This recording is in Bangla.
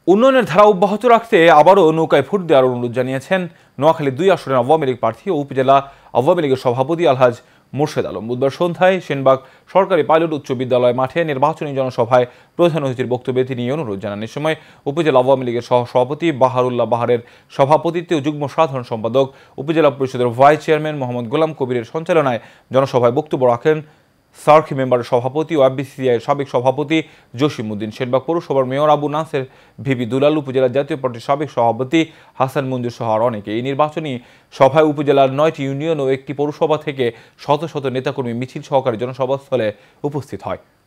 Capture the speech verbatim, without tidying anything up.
উন্নয়নের ধারা অব্যাহত রাখতে আবারও নৌকায় ভোট দেওয়ার অনুরোধ জানিয়েছেন নোয়াখালী দুই আসনের আওয়ামী লীগ প্রার্থী ও উপজেলা আওয়ামী লীগের সভাপতি আলহাজ মোর্শেদ আলম। বুধবার সন্ধ্যায় সেনবাগ সরকারি পাইলট উচ্চ বিদ্যালয় মাঠে নির্বাচনী জনসভায় প্রধান অতিথির বক্তব্যে তিনি অনুরোধ জানান। এ সময় উপজেলা আওয়ামী লীগের সহ সভাপতি বাহারুল্লাহ বাহারের সভাপতিত্বে ও যুগ্ম সাধারণ সম্পাদক উপজেলা পরিষদের ভাইস চেয়ারম্যান মোহাম্মদ গোলাম কবিরের সঞ্চালনায় জনসভায় বক্তব্য রাখেন সার্ক মেম্বারের সভাপতি ও এফবিসিসিআইয়ের সাবেক সভাপতি জসিম উদ্দিন, সেনবাগ পৌরসভার মেয়র আবু নাসের, ভিপি দুলাল, উপজেলা জাতীয় পার্টির সাবেক সভাপতি হাসান মঞ্জুর সহ আর অনেকে। এই নির্বাচনী সভায় উপজেলার নয়টি ইউনিয়ন ও একটি পৌরসভা থেকে শত শত নেতাকর্মী মিছিল সহকারে জনসভাস্থলে উপস্থিত হয়।